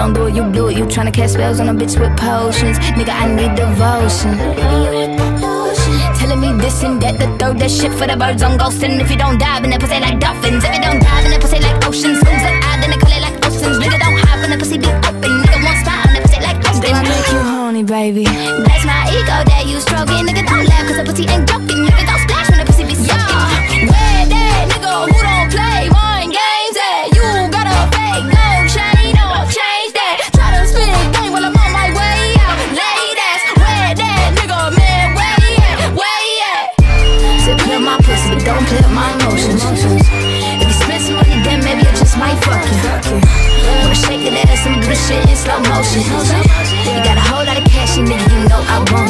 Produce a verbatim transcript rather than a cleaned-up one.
don't do it, you blew it. You tryna cast spells on a bitch with potions. Nigga, I need devotion. Telling me this and that, the third, that shit for the birds on ghosting. If you don't dive in that pussy like dolphins, if you don't dive in that pussy like oceans, who's the eye, then they call it like oceans. Nigga, don't hop in the pussy, be open. Nigga, won't stop in that pussy like oceans. I make you horny, baby. That's my ego that you stroking. Nigga, don't laugh, cause the pussy ain't joking. Nigga, don't splash when the pussy be soaking. Where that nigga who don't play mind games at? You got a fake gold chain, don't change that. Try to spin a game while I'm on my way out. Late ass, where that nigga, man, where he at? Where he at? Say play my pussy, but don't play my emotions. If you spend some money, then maybe I just might fuck you. Wanna shake that ass and do the shit in slow motion. You got a whole lot of cash, you nigga, you know I want